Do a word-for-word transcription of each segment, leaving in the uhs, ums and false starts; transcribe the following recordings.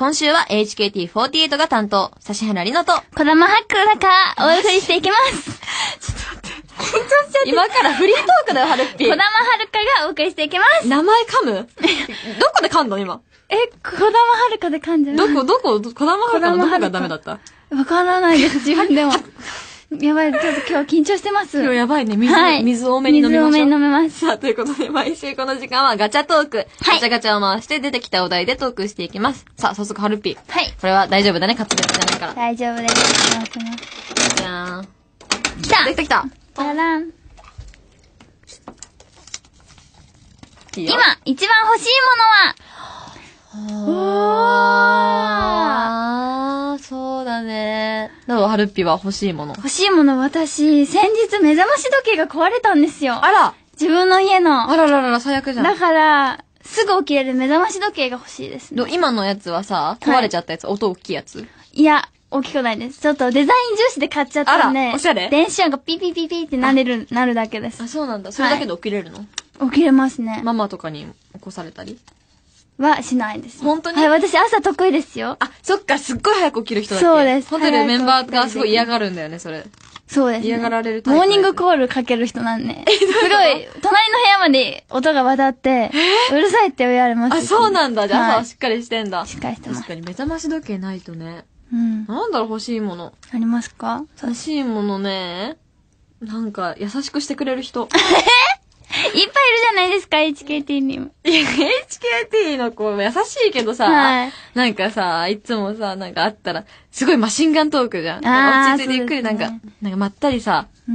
今週は エイチケーティーフォーティーエイト が担当、指原莉乃と、 児玉はくらか、お送りしていきます。ちょっと待って。緊張しちゃって。 今からフリートークだよ、はるっぴー。 児玉はるかがお送りしていきます。 名前噛むどこで噛んだの今。 え、児玉はるかで噛んじゃう。 どこ、どこ、児玉はるかのどこがダメだった？ わからないです、自分でも。やばい、ちょっと今日緊張してます。 今日やばいね。水、はい、水多めに飲みましょう。 水多めに飲めます。 さあ、ということで、毎週この時間はガチャトーク。はい、ガチャガチャを回して出てきたお題でトークしていきます。さあ、早速、はるっぴー。 はい。 これは大丈夫だね、滑舌じゃないから。 大丈夫です。回します。 じゃーん。 来たできた来た。 たらん。 いいよ。 今、一番欲しいものは、 あー、そうだね。どうはるっぴは欲しいもの。 欲しいもの、私、先日目覚まし時計が壊れたんですよ。 あら自分の家の。 あらららら、最悪じゃん。 だから、すぐ起きれる目覚まし時計が欲しいですね。 今のやつはさ、壊れちゃったやつ、はい、音大きいやつ？ いや、大きくないです。ちょっとデザイン重視で買っちゃったんで。 あら、おしゃれ？ 電子音がピピピピってなれる、なるだけです。 あ、そうなんだ。それだけで起きれるの？はい、 起きれますね。 ママとかに起こされたりはしないです。 本当に？ はい、私朝得意ですよ。 あ、そっか、すっごい早く起きる人だっけ？ そうです。 ホテルメンバーがすごい嫌がるんだよね、それ。 そうです、ね。 嫌がられるタイプ。 モーニングコールかける人なんで。すごい、隣の部屋まで音が渡って、うるさいって言われます。 あ、そうなんだ。じゃあ朝はしっかりしてんだ。 しっかりしてます。 確かに目覚まし時計ないとね。 うん。 なんだろう、欲しいもの。 ありますか？ 欲しいものね。なんか、優しくしてくれる人。 いっぱいいるじゃないですか、エイチケーティー にも。 いや、エイチケーティー の子、優しいけどさ、はい、なんかさ、いつもさ、なんかあったら、すごいマシンガントークじゃん。落ち着いてゆっくりなんか、ね、なんかまったりさ、うん、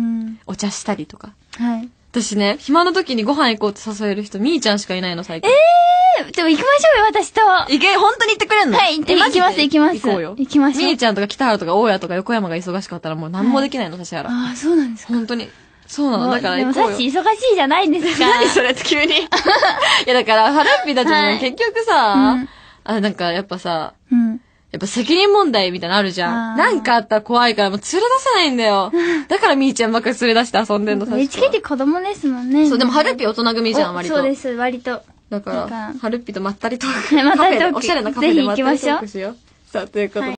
お茶したりとか。はい。私ね、暇の時にご飯行こうって誘える人、みーちゃんしかいないの、最近。ええー、でも行きましょうよ、私と。 行け、本当に行ってくれんの？ はい、行って行きます、行きます。 行こうよ。 行きましょう。 みーちゃんとか北原とか大家とか横山が忙しかったらもう何もできないの、指原。 ああ、そうなんですか。 本当に。そうなの、だから行こうよ。 でもさっし忙しいじゃないんですか。 何それって急に。いやだから、はるっぴたちも結局さ、あ、なんかやっぱさ、やっぱ責任問題みたいなのあるじゃん。なんかあったら怖いからもう連れ出さないんだよ。だからみーちゃんばっかり連れ出して遊んでんのさ。 エイチケーティー 子供ですもんね。 そう、でもはるっぴ大人組じゃん、割と。 そうです、割と。 だから、はるっぴとまったりトーク。 まったりトーク。 おしゃれなカフェでまったりトークしよう。さあ、ということで。